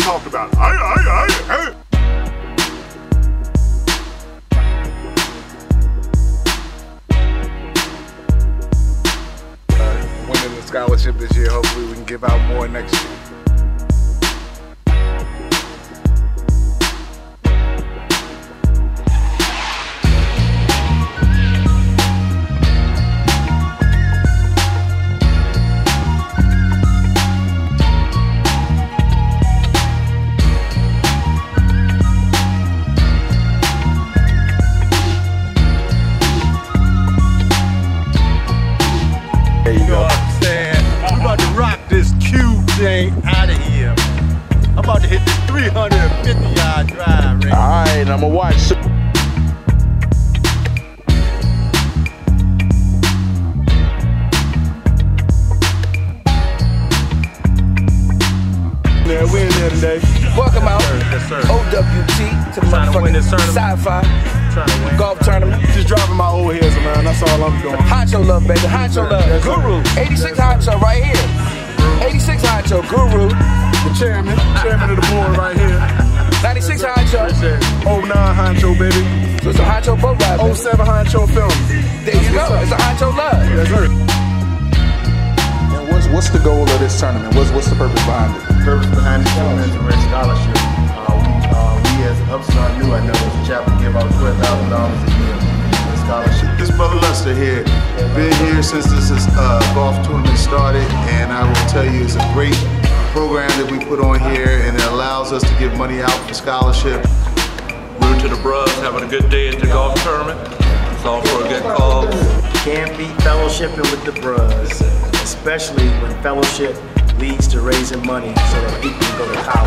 talked about. Aye. Winning the scholarship this year. Hopefully we can give out more next year. Out of here. I'm about to hit this 350-yard drive, Ray. Alright, I'ma watch. Yeah, we in there today. Welcome out. Yes, sir. OWT to the Trying to win this tournament. Sci-Fi golf tournament. Just driving my old heads around, that's all I'm doing. Honcho love, baby. Honcho love. Yes, Guru. 86 Honcho right here. 86 Honcho, Guru. The chairman of the board right here. 96 Honcho. 09 Honcho, baby. So it's a Honcho boat ride, baby. 07 Honcho film. There you go. It's a Honcho love. Yes, sir. And what's the goal of this tournament? What's the purpose behind it? The purpose behind this tournament is to raise scholarship. We as Upsilon knew, I know, as a chapter give out $12,000 a year for scholarship. This brother Lester here, been here since this golf tournament started, and I will tell you it's a great program that we put on here, and it allows us to give money out for scholarship. Root to the bros, having a good day at the golf tournament. It's all for a good cause. Can't beat fellowshipping with the bros, especially when fellowship leads to raising money so that people can go to college.